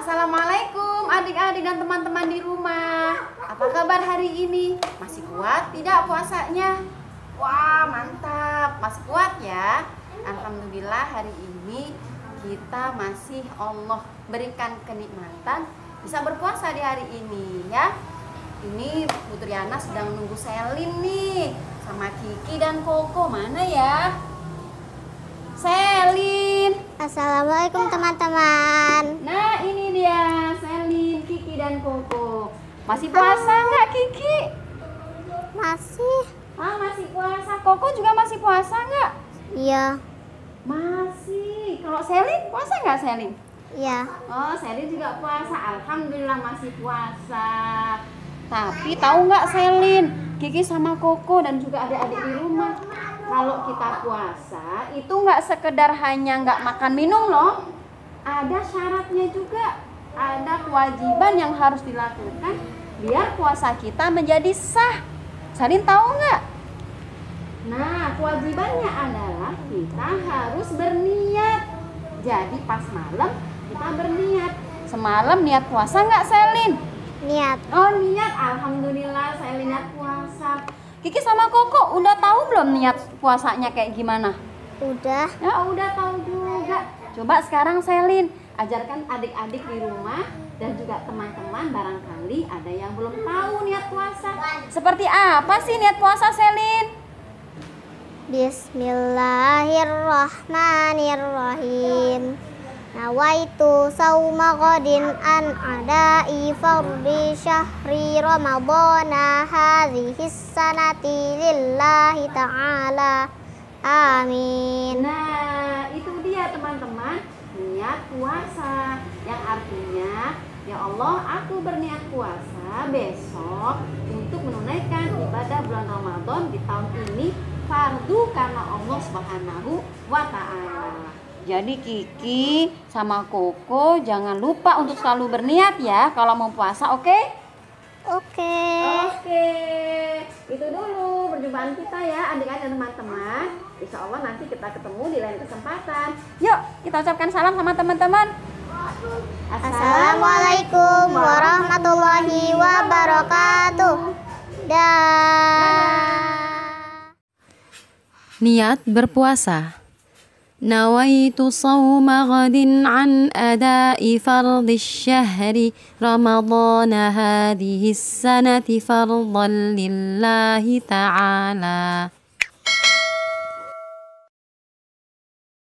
Assalamualaikum adik-adik dan teman-teman di rumah. Apa kabar hari ini? Masih kuat tidak puasanya? Wah, mantap, masih kuat ya. Alhamdulillah hari ini kita masih Allah berikan kenikmatan bisa berpuasa di hari ini ya. Ini Putri Ana sedang nunggu Selin nih sama Kiki dan Koko. Mana ya? Selin. Assalamualaikum teman-teman. Nah ini dia Selin, Kiki dan Koko. Masih puasa nggak Kiki? Masih? Masih puasa. Koko juga masih puasa nggak? Iya. Masih. Kalau Selin puasa nggak Selin? Iya. Oh, Selin juga puasa. Alhamdulillah masih puasa. Tapi tahu nggak Selin, Kiki sama Koko dan juga adik-adik di rumah, kalau kita puasa itu nggak sekedar hanya nggak makan minum loh, ada syaratnya juga, ada kewajiban yang harus dilakukan biar puasa kita menjadi sah. Selin tahu nggak? Nah, kewajibannya adalah kita harus berniat. Jadi pas malam kita berniat. Semalam niat puasa nggak Selin? Niat. Oh niat, alhamdulillah saya niat puasa. Kiki sama Koko udah tahu belum niat puasanya kayak gimana? Udah. Ya udah tahu juga. Coba sekarang Selin ajarkan adik-adik di rumah dan juga teman-teman, barangkali ada yang belum tahu niat puasa. Seperti apa sih niat puasa Selin? Bismillahirrahmanirrahim. Nawaitu sauma qadin an adai fardhi syahri ramadhana hadhihi sanati lillahi ta'ala. Amin. Nah, itu dia teman-teman, niat puasa yang artinya, ya Allah, aku berniat puasa besok untuk menunaikan ibadah bulan Ramadan di tahun ini fardu karena Allah Subhanahu wa Ta'ala. Jadi Kiki sama Koko jangan lupa untuk selalu berniat ya kalau mau puasa, oke? Oke. Oke. Itu dulu perjumpaan kita ya adik-adik dan teman-teman. Insya Allah nanti kita ketemu di lain kesempatan. Yuk kita ucapkan salam sama teman-teman. Assalamualaikum warahmatullahi wabarakatuh. Niat berpuasa. Nawaitu sawma ghadin an adai fardhi syahri ramadhana hadhihi sanati fardan lillahi ta'ala.